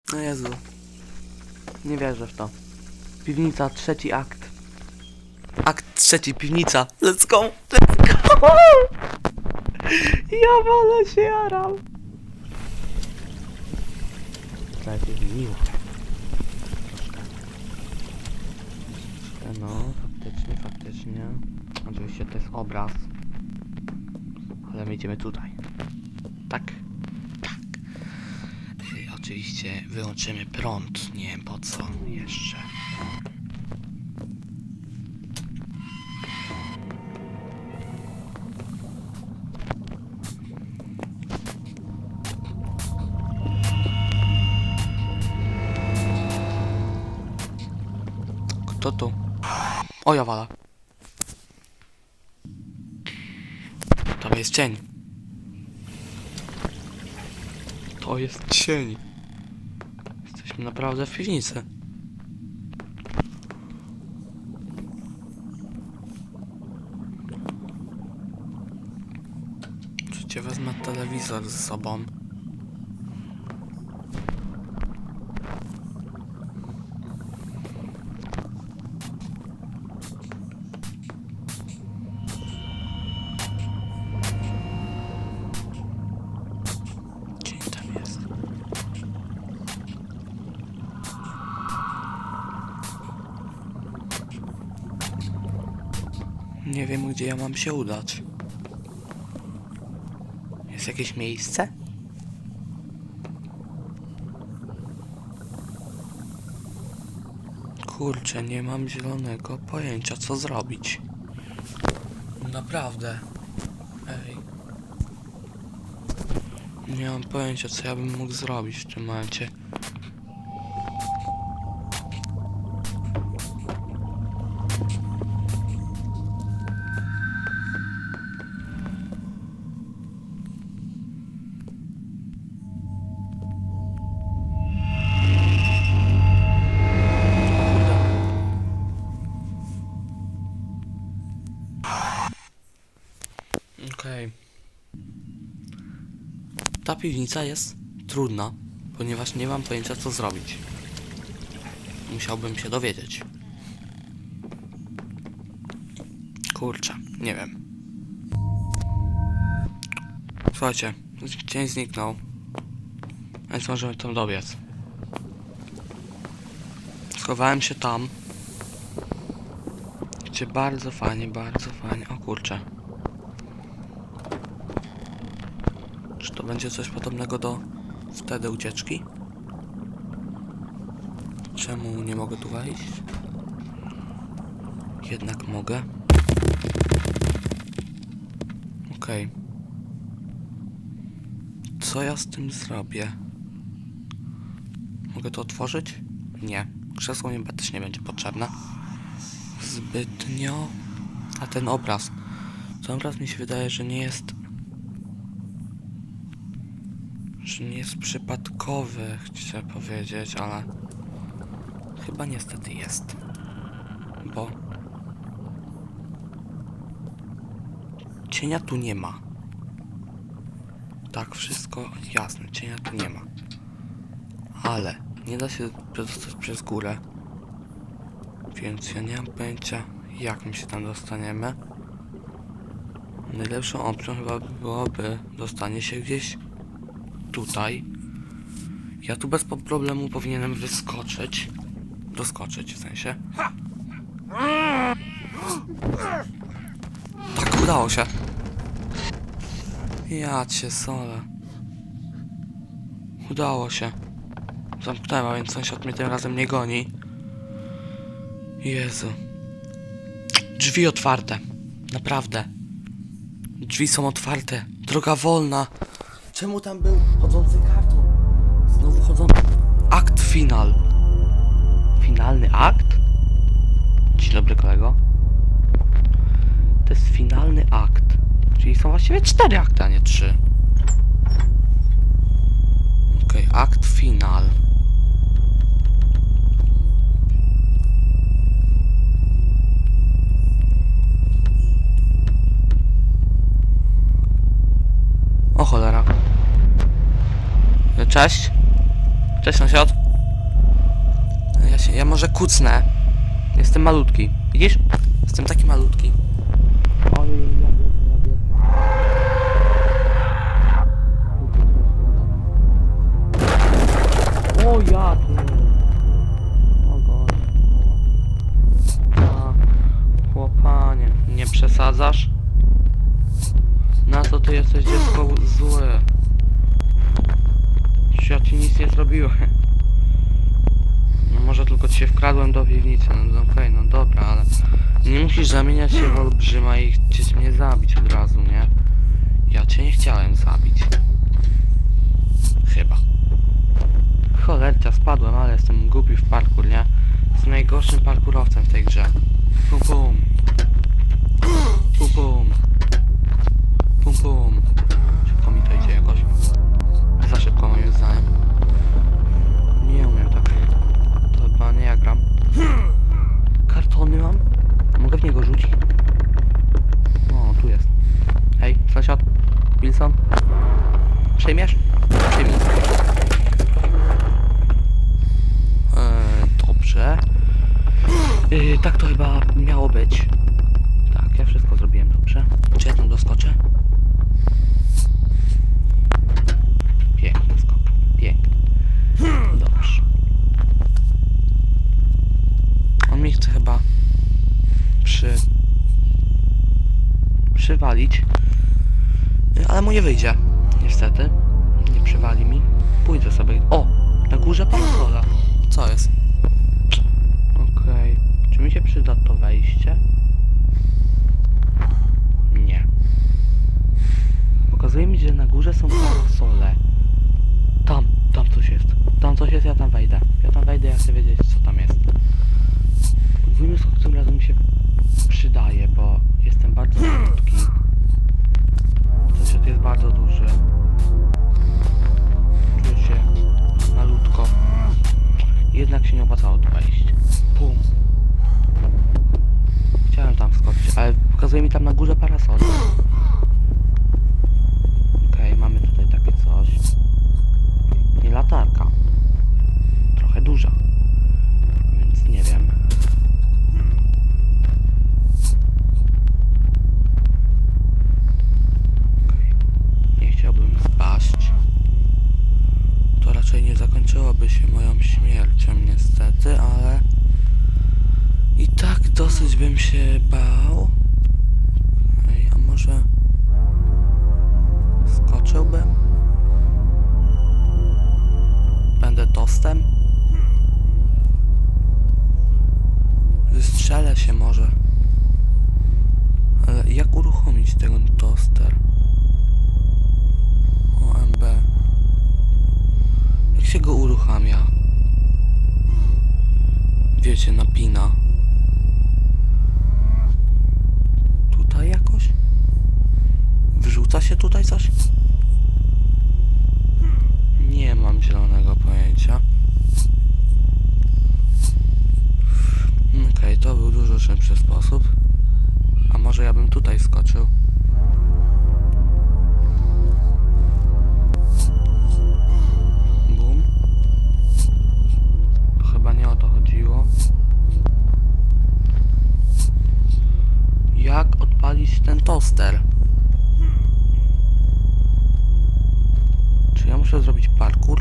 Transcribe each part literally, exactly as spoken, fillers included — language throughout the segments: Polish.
No Jezu. Nie wierzę w to. Piwnica, trzeci akt. Akt trzeci, piwnica. Let's go! Let's go! Ja wolę się jaram. Trochę się zmieniło. Troszkę. No, faktycznie, faktycznie. Oczywiście to jest obraz. Ale my idziemy tutaj. Tak? Tak. I oczywiście wyłączymy prąd. Nie wiem po co jeszcze. Kto tu? O, ja wala. To jest cień. To jest cień. Jesteśmy naprawdę w piwnicy. Przecież wezmę telewizor ze sobą. Nie wiem, gdzie ja mam się udać. Jest jakieś miejsce? Kurczę, nie mam zielonego pojęcia, co zrobić. Naprawdę. Ej. Nie mam pojęcia, co ja bym mógł zrobić w tym momencie. Okej. Okay. Ta piwnica jest trudna, ponieważ nie mam pojęcia, co zrobić. Musiałbym się dowiedzieć. Kurczę, nie wiem. Słuchajcie, cień zniknął. Więc możemy tam dobiec. Schowałem się tam. Gdzie bardzo fajnie, bardzo fajnie. O kurczę. Czy to będzie coś podobnego do wtedy ucieczki? Czemu nie mogę tu wejść? Jednak mogę. Okej. Okay. Co ja z tym zrobię? Mogę to otworzyć? Nie. Krzesło mi też nie będzie potrzebne. Zbytnio. A ten obraz. Ten obraz mi się wydaje, że nie jest... Że nie jest przypadkowy, chcę powiedzieć, ale... Chyba niestety jest. Bo... Cienia tu nie ma. Tak, wszystko jasne. Cienia tu nie ma. Ale nie da się przedostać przez górę. Więc ja nie mam pojęcia, jak my się tam dostaniemy. Najlepszą opcją chyba byłoby dostanie się gdzieś tutaj. Ja tu bez problemu powinienem wyskoczyć. Doskoczyć w sensie. Tak, udało się. Ja cię solę. Udało się. Zamknąłem, a więc sąsiad mnie tym razem nie goni. Jezu. Drzwi otwarte. Naprawdę. Drzwi są otwarte. Droga wolna. Czemu tam był chodzący karton? Znowu chodzący... Akt final. Finalny akt? Dzień dobry, kolego. To jest finalny akt. Czyli są właściwie cztery akty, a nie trzy. Okej, okay, akt final. O cholera. Cześć. Cześć sąsiad. Ja się, ja może kucnę. Jestem malutki. Widzisz? Jestem taki malutki. Ojej, ja biegnę, ja biegnę. O ja pier... O god. A, chłopanie, nie przesadzasz? Na co ty jesteś dziecko złe? Ja ci nic nie zrobiłem. No może tylko ci się wkradłem do piwnicy, no okej, okay, no dobra, ale nie musisz zamieniać się w olbrzyma i chcieć mnie zabić od razu, nie? Ja cię nie chciałem zabić. Chyba. Cholercia, spadłem, ale jestem głupi w parkour, nie? Jestem najgorszym parkurowcem w tej grze. Pum pum. Pum pum. Pum pum. Szybko mi to idzie jakoś. Za szybko moim zdaniem. Nie umiem tak. To chyba nie ja gram. Kartony mam? Mogę w niego rzucić? O, tu jest. Hej, sąsiad. Wilson. Przejmiesz? Przejmij. Eee, dobrze. Yy, tak to chyba miało być. Tak, ja wszystko zrobiłem dobrze. Czy ja tam doskoczę? Piękny skok. Piękny. Dobrze. On mi chce chyba przy... przywalić. Ale mu nie wyjdzie. Niestety. Nie przywali mi. Pójdę sobie... O! Na górze parasola. Co jest? Okej. Okay. Czy mi się przyda to wejście? Nie. Pokazuje mi, że na górze są parasole. Tam, tam coś jest. Tam coś jest, ja tam wejdę. Ja tam wejdę, ja chcę wiedzieć, co tam jest. Podwójny skok tym razem mi się przydaje, bo jestem bardzo malutki. Sąsiad jest bardzo duży. Czuję się malutko. Jednak się nie opłacało tu wejść. Pum. Chciałem tam skoczyć, ale pokazuje mi tam na górze parasol. Okej, okay, mamy tutaj takie coś. Nie latarka. Trochę duża. Więc nie wiem. Okay. Nie chciałbym spaść. To raczej nie zakończyłoby się moją śmiercią niestety, ale i tak dosyć bym się bał. Okay, a może skoczyłbym? Będę tostem? Wystrzelę się może. Ale jak uruchomić ten toster? O M B. Jak się go uruchamia? Wiecie, napina. Tutaj jakoś? Wyrzuca się tutaj coś? Nie mam zielonego pojęcia. Okej, okay, to był dużo szybszy sposób. A może ja bym tutaj skoczył? Bum. To chyba nie o to chodziło. Jak odpalić ten toster? Czy ja muszę zrobić parkour?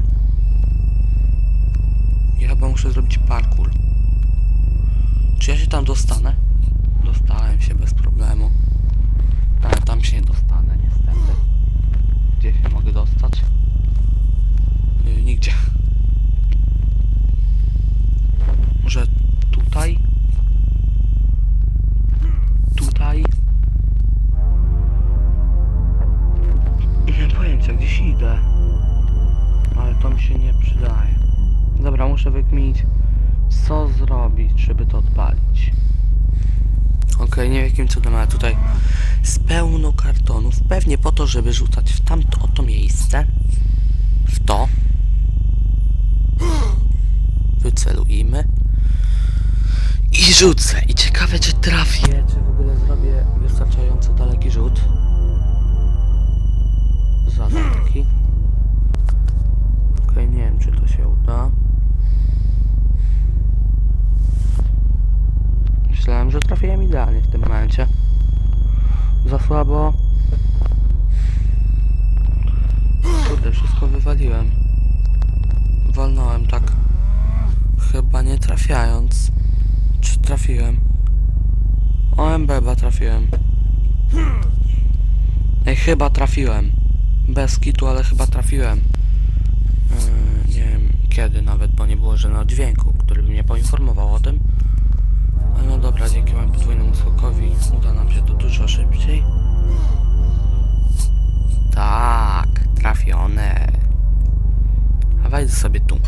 Ja chyba muszę zrobić parkour. Czy ja się tam dostanę? Dostałem się bez problemu. Ale tam się nie dostanę niestety. Gdzie się mogę dostać? Yy, nigdzie. Może tutaj? Tutaj? Nie mam pojęcia, gdzieś idę. Ale to mi się nie przydaje. Dobra, muszę wykminić, co zrobić, żeby to odpalić. Okej, okay, nie wiem jakim cudem, ale tutaj jest pełno kartonów. Pewnie po to, żeby rzucać w tamto oto miejsce. W to. Wycelujmy. I rzucę. I ciekawe, czy trafię. Czy w ogóle zrobię wystarczająco daleki rzut. Żaden taki. Okej, okay, nie wiem, czy to się uda. idealnie w tym momencie. Za słabo. Kurde, wszystko wywaliłem. Walnąłem tak. Chyba nie trafiając. Czy trafiłem? O M B trafiłem. Ej, chyba trafiłem. Bez kitu, ale chyba trafiłem. Yy, nie wiem kiedy nawet, bo nie było żadnego dźwięku, który by mnie poinformował o tym. Ale no dobra, dzięki mojemu podwójnemu skokowi uda nam się to dużo szybciej. Tak, trafione. A wejdę sobie tu.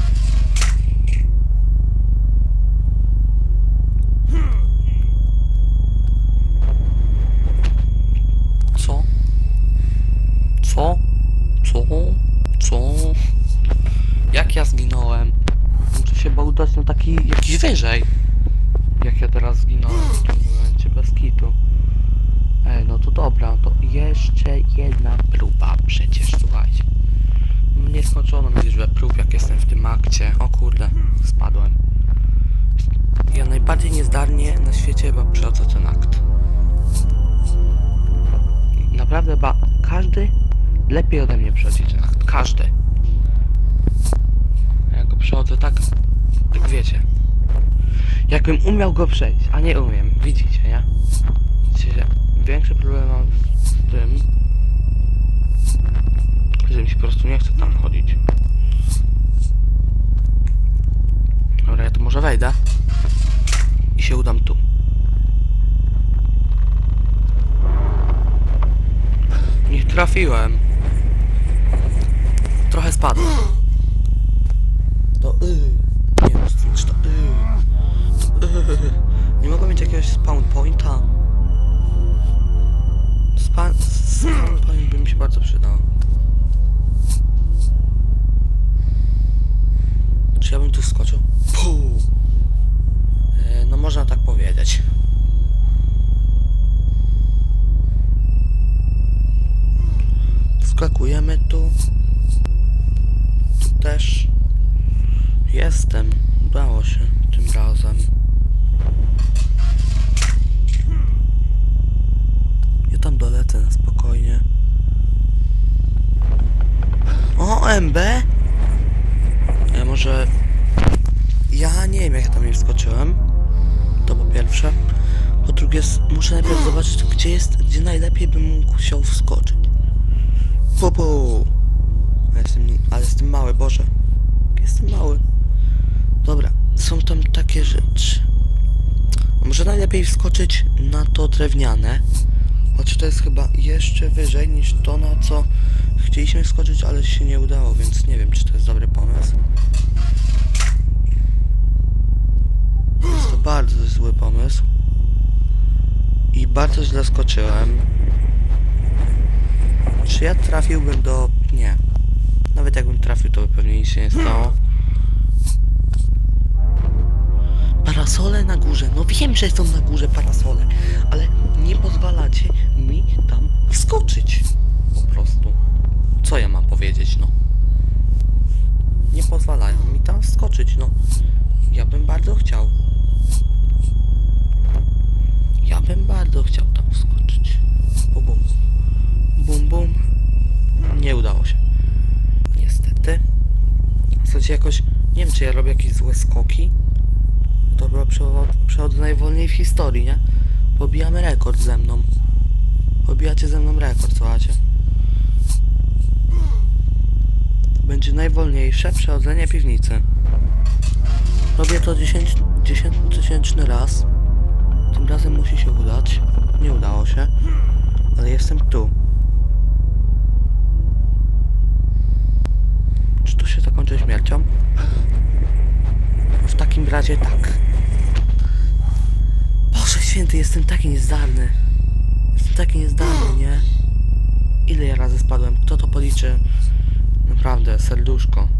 Co? Co? Co? Co? Jak ja zginąłem? Muszę się chyba udać na taki jakiś wyżej. Jak ja teraz zginąłem w tym momencie, bez kitu. Ej, no to dobra, to jeszcze jedna próba przecież, słuchajcie. Nieskończoną liczbę prób, jak jestem w tym akcie. O kurde, spadłem. Ja najbardziej niezdarnie na świecie chyba przechodzę ten akt. Naprawdę, ba, każdy lepiej ode mnie przechodzi ten akt. Każdy. Ja go przechodzę tak, jak wiecie. Jakbym umiał go przejść, a nie umiem. Widzicie, nie? Widzicie, że większy problem mam z tym, że mi się po prostu nie chce tam chodzić. Dobra, ja tu może wejdę i się udam tu. Nie trafiłem. Trochę spadłem. To yy. Nie wiem, czy to yy. To yy. Nie mogę mieć jakiegoś spawn pointa. Spawn, spawn point by mi się bardzo przydał. Czy ja bym tu skoczył? Puh. Yy, no można tak powiedzieć. Skakujemy tu. Tu też. Jestem. Udało się tym razem. Ja tam dolecę na spokojnie. O, M B? Ja może... Ja nie wiem, jak ja tam nie wskoczyłem. To po pierwsze. Po drugie, muszę najpierw zobaczyć, gdzie jest, gdzie najlepiej bym mógł się wskoczyć. Popo! Ale jestem, ale jestem mały, Boże. Jestem mały. Dobra, są tam takie rzeczy. Może najlepiej wskoczyć na to drewniane. Choć to jest chyba jeszcze wyżej niż to, na co chcieliśmy skoczyć, ale się nie udało, więc nie wiem, czy to jest dobry pomysł. Jest to bardzo zły pomysł. I bardzo źle skoczyłem. Czy ja trafiłbym do... Nie. Nawet jakbym trafił, to by pewnie nic się nie stało. Parasole na górze. No wiem, że są na górze parasole, ale nie pozwalacie mi tam wskoczyć. Po prostu. Co ja mam powiedzieć, no? Nie pozwalają mi tam wskoczyć, no. Ja bym bardzo chciał. Ja bym bardzo chciał tam wskoczyć. Bum, bum. Bum, bum. Nie udało się. Niestety. W zasadzie jakoś... Nie wiem, czy ja robię jakieś złe skoki. To była przechodzę najwolniej w historii, nie? Pobijamy rekord ze mną. Pobijacie ze mną rekord, słuchajcie. To będzie najwolniejsze przechodzenie piwnicy. Robię to dziesięciotysięczny raz. Tym razem musi się udać. Nie udało się. Ale jestem tu. Czy to się zakończy śmiercią? W takim razie tak. Boże święty, jestem taki niezdarny. Jestem taki niezdarny, nie? Ile ja razy spadłem? Kto to policzy? Naprawdę, serduszko.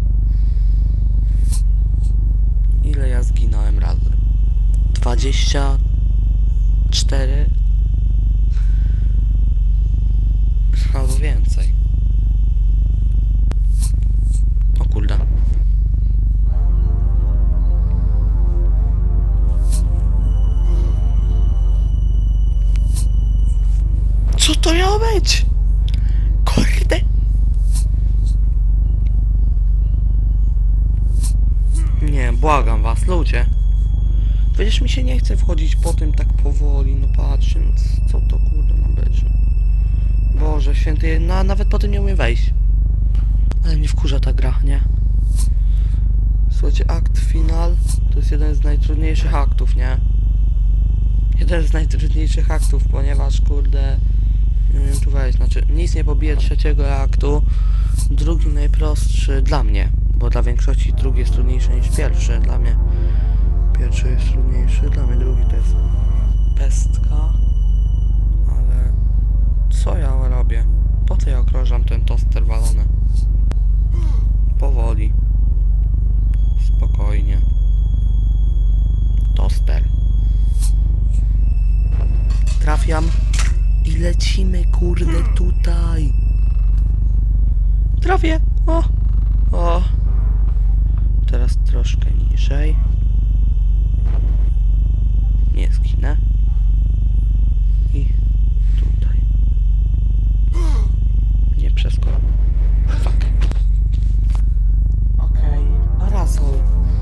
Ile ja zginąłem razy? Dwadzieścia cztery? Albo więcej. O kurde. chodź! Kurde! Nie, błagam was, ludzie. Przecież mi się nie chce wchodzić po tym tak powoli, no patrzcie, no co to kurde ma być, no. Boże święty, no, nawet po tym nie umiem wejść. Ale mnie wkurza ta gra, nie? Słuchajcie, akt final to jest jeden z najtrudniejszych aktów, nie? Jeden z najtrudniejszych aktów, ponieważ kurde... Nie wiem tu wejść, znaczy nic nie pobije trzeciego aktu. Drugi najprostszy dla mnie, bo dla większości drugi jest trudniejszy niż pierwszy. Dla mnie pierwszy jest trudniejszy, dla mnie drugi to jest pestka. Ale co ja robię? Po co ja okrążam ten toster walony? Powoli. Spokojnie. Toster. Trafiam. I lecimy, kurde, tutaj. Trafię. O. O. Teraz troszkę niżej. Nie zginę. I tutaj. Nie przeskoczę. Fuck. Okej. Parasol.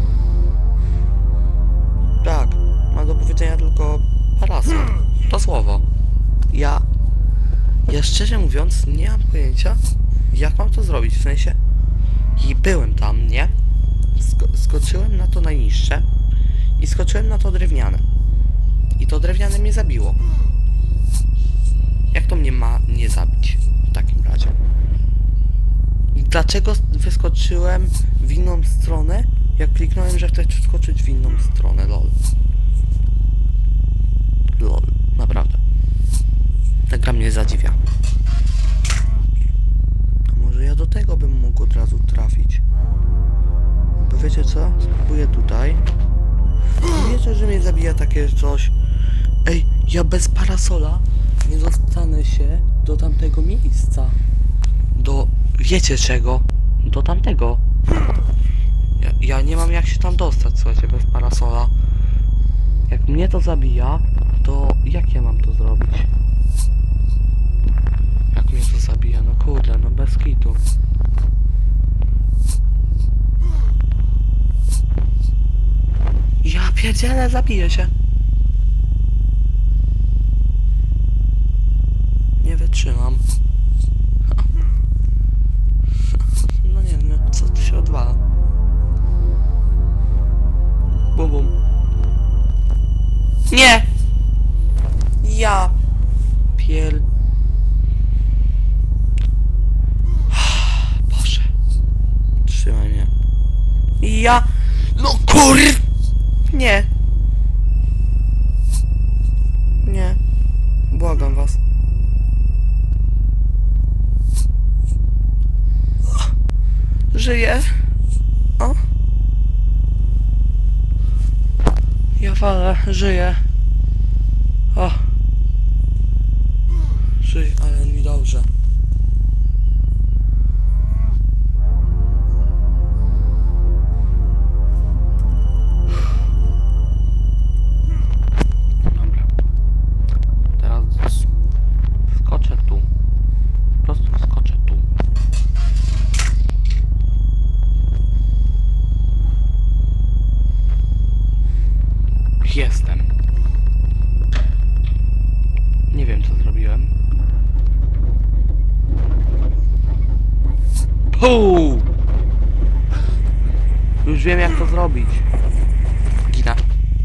Tak. Ma do powiedzenia tylko parasol. To słowo. Ja, ja szczerze mówiąc nie mam pojęcia, jak mam to zrobić, w sensie i byłem tam, nie? Sko skoczyłem na to najniższe i skoczyłem na to drewniane i to drewniane mnie zabiło. Jak to mnie ma nie zabić w takim razie? I dlaczego wyskoczyłem w inną stronę, jak kliknąłem, że chcę skoczyć w inną stronę, lol. Lol, naprawdę. Ta gra mnie zadziwia. A może ja do tego bym mógł od razu trafić? Bo wiecie co? Spróbuję tutaj. I wierzę, że mnie zabija takie coś. Ej, ja bez parasola nie dostanę się do tamtego miejsca. Do... wiecie czego? Do tamtego. Ja, ja nie mam jak się tam dostać, słuchajcie, bez parasola. Jak mnie to zabija, to jak ja mam to zrobić? Jak mnie to zabija, no kurde, no bez kitu. Ja pierdzielę, zabiję się. Nie wytrzymam. No nie wiem, co tu się odwala. Bum bum. Nie! Ja pier... Boże. Trzymaj mnie. Ja... No kur... Nie. Nie. Błagam was. Żyję. O. Ja walę, żyję. O. Żyję, ale mi dobrze. Dobra. Teraz skoczę tu. Po prostu skoczę tu. Jestem. Nie wiem, co zrobiłem. Puu! Już wiem, jak to zrobić. Gina.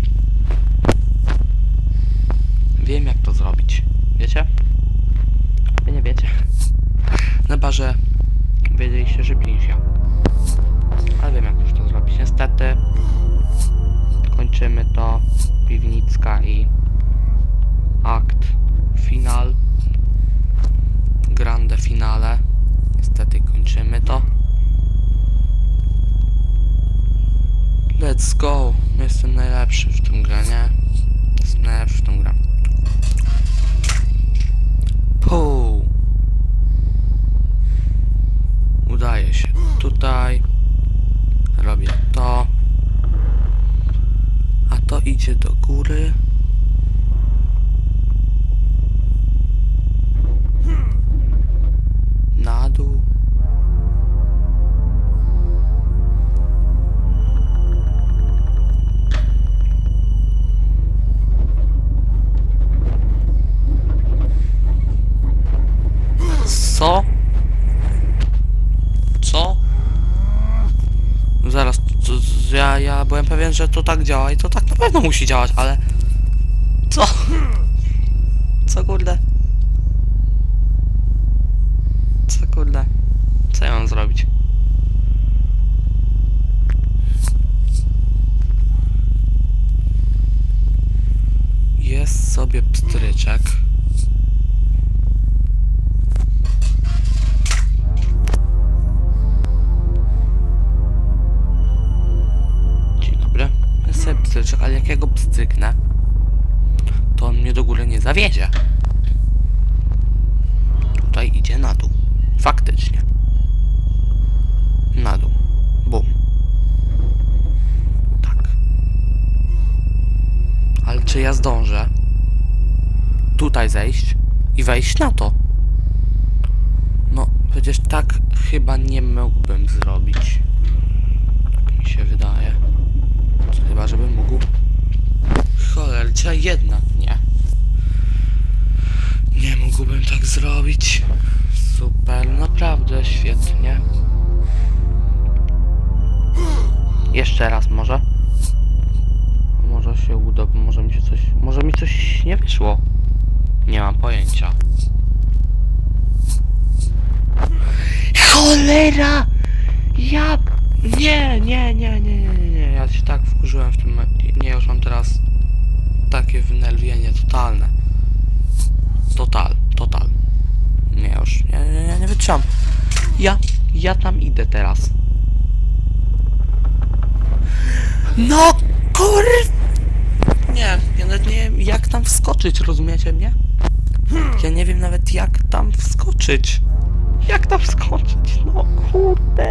Wiem, jak to zrobić. Wiecie? Wy nie wiecie. Chyba, że wiedzieliście szybciej niż ja. Ale wiem, jak już to zrobić. Niestety kończymy to. Piwnicka i akt final. Grande finale. Niestety kończymy to. Let's go. Jestem najlepszy w tym grę, nie? Jestem najlepszy w tą grę. Puu. Udaje się tutaj. Robię to. A to idzie do góry. Ja, ja byłem pewien, że to tak działa i to tak na pewno musi działać, ale... Co? Co kurde? Co kurde? Co ja mam zrobić? Jest sobie pstryczek. Dzień dobry. Jest sobie pstryczek, ale jak ja go pstryknę, to on mnie do góry nie zawiedzie. Tutaj idzie na dół. Faktycznie. Na dół. Bum. Tak. Ale czy ja zdążę tutaj zejść i wejść na to? No, przecież tak chyba nie mógłbym zrobić. Tak mi się wydaje. Chyba, żebym mógł... Cholercia jedna, nie. Nie mógłbym tak zrobić. Super, naprawdę świetnie. Jeszcze raz może? Może się uda, bo może mi się coś... Może mi coś nie wyszło. Nie mam pojęcia. Cholera! Ja... Nie, nie, nie, nie, nie, nie, nie. Ja się tak wkurzyłem w tym... Nie, już mam teraz... Takie wnerwienie totalne. Total, total. Nie, już, nie, nie, nie, nie wytrzymam. Ja, ja tam idę teraz. No, kur... Nie, ja nawet nie wiem jak tam wskoczyć, rozumiecie mnie? Ja nie wiem nawet jak tam wskoczyć. Jak tam wskoczyć? No kurde.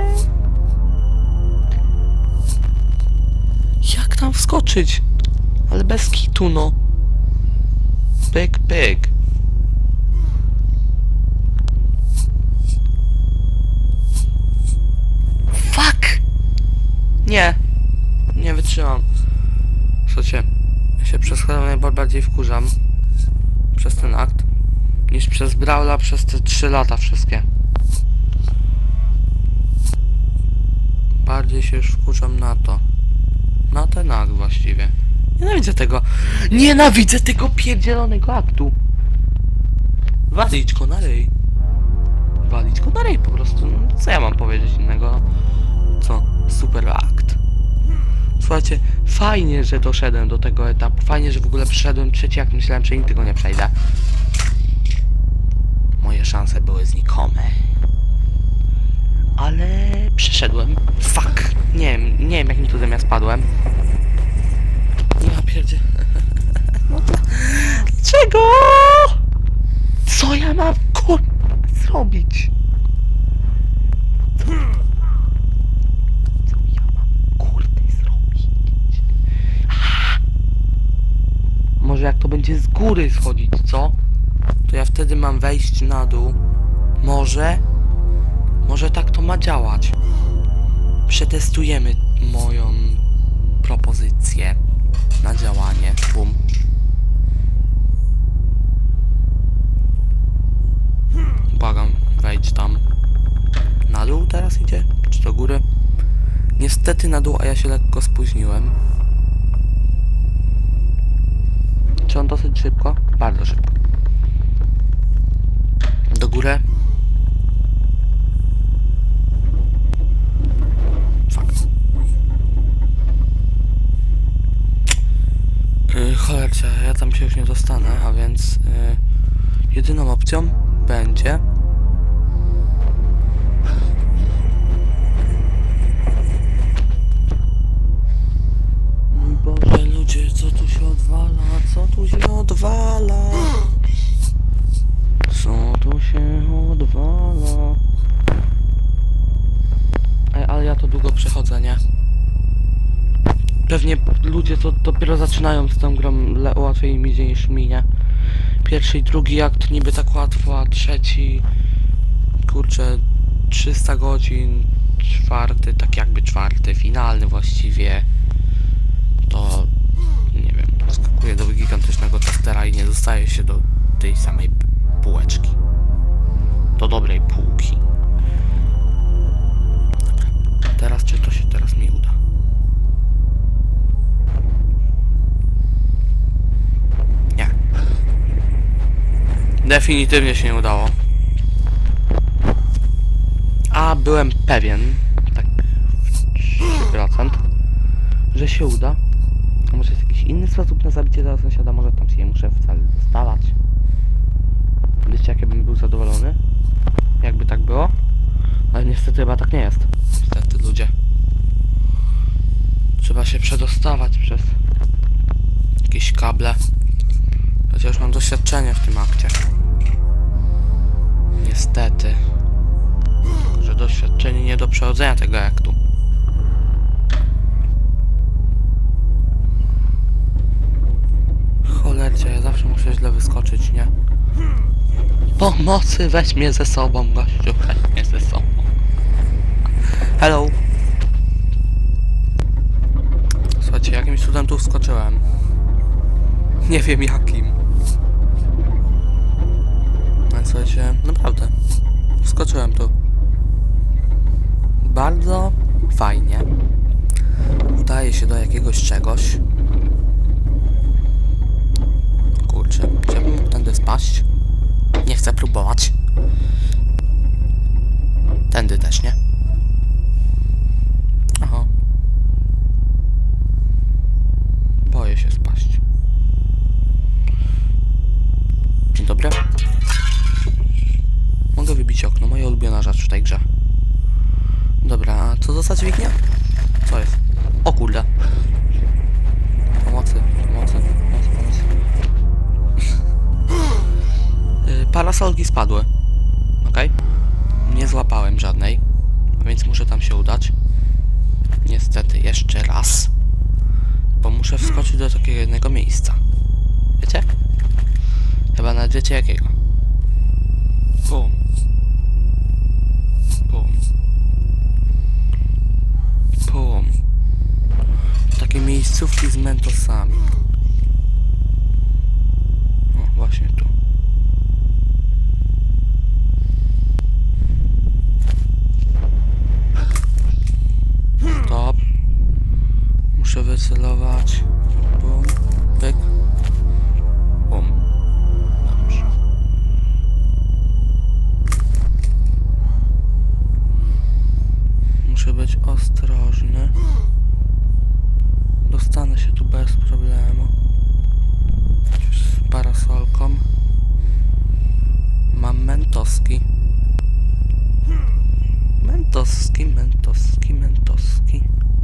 Jak tam wskoczyć? Ale bez kitu, no. Pyk, pyk. Fuck! Nie. Nie wytrzymam. Słuchajcie, ja się przez chwilę najbardziej wkurzam przez ten akt niż przez Brawla przez te trzy lata wszystkie. Bardziej się już wkurzam na to. Na ten akt właściwie. Nienawidzę tego. Nienawidzę tego pierdzielonego aktu. Walić go na ryj. Walić go na ryj po prostu. No, co ja mam powiedzieć innego? Co? Super akt. Słuchajcie, fajnie, że doszedłem do tego etapu. Fajnie, że w ogóle przeszedłem trzeci akt. Myślałem, że nigdy go nie przejdę. Moje szanse były znikome. Ale przeszedłem. Fuck. Nie wiem, nie wiem jakim cudem ja spadłem. Ja pierdzie. No to... Dlaczego? Co ja mam kur... zrobić? Co... Co ja mam kurde zrobić? Ah! Może jak to będzie z góry schodzić, co? To ja wtedy mam wejść na dół. Może? Może tak to ma działać. Przetestujemy moją propozycję na działanie. Bum. Błagam, wejdź tam. Na dół teraz idzie? Czy do góry? Niestety na dół, a ja się lekko spóźniłem. Czy on dosyć szybko? Bardzo szybko. Do góry. Fakt. Yy, cholercia, ja tam się już nie dostanę, a więc yy, jedyną opcją będzie mój Boże, ludzie, co tu się odwala? Co tu się odwala? Co tu się odwala? Ej, ale ja to długo przechodzę, nie? Pewnie ludzie to dopiero zaczynają z tą grą, łatwiej mi idzie niż mi, nie? Pierwszy i drugi akt niby tak łatwo, a trzeci... Kurczę, trzysta godzin, czwarty, tak jakby czwarty, finalny właściwie. To... nie wiem, skakuje do gigantycznego testera i nie dostaje się do tej samej półeczki. Do dobrej półki. Dobra. Teraz czy to się teraz mi uda? Definitywnie się nie udało. A byłem pewien, tak trzy procent, że się uda. A może jest jakiś inny sposób na zabicie tego sąsiada? Może tam się nie muszę wcale dostawać. Wiecie, jak ja bym był zadowolony? Jakby tak było? Ale niestety chyba tak nie jest. Niestety, ludzie. Trzeba się przedostawać przez jakieś kable. Chociaż mam doświadczenie w tym akcie. Niestety. Że doświadczenie nie do przechodzenia tego aktu. Cholercia, ja zawsze muszę źle wyskoczyć, nie? Pomocy, weź mnie ze sobą, gościu, weź mnie ze sobą. Hello. Słuchajcie, jakimś cudem tu wskoczyłem. Nie wiem jakim. No słuchajcie, naprawdę. Wskoczyłem tu. Bardzo fajnie. Udaje się do jakiegoś czegoś. Kurczę, chciałbym mógł tędy spaść. Nie chcę próbować. Tędy też, nie? Aha. Boję się spaść. Dzień dobry. Mogę wybić okno, moja ulubiona rzecz w tej grze. Dobra, a co za dźwignia? Co jest? O kurde. Pomocy, pomocy, pomocy, pomocy. yy, parasolki spadły. Okej. Okay. Nie złapałem żadnej, a więc muszę tam się udać. Niestety jeszcze raz. Bo muszę wskoczyć do takiego jednego miejsca. Wiecie? Chyba nawet wiecie jakiego. Bum. Bum. Bum. Takie miejscówki z mentosami. O, właśnie tu. Stop. Muszę wycelować. Bum. Pyk. Bum. Dobrze. Muszę być ostrożny. Dostanę się tu bez problemu. Z parasolką. Mam mentoski. Mentoski, mentoski, mentoski.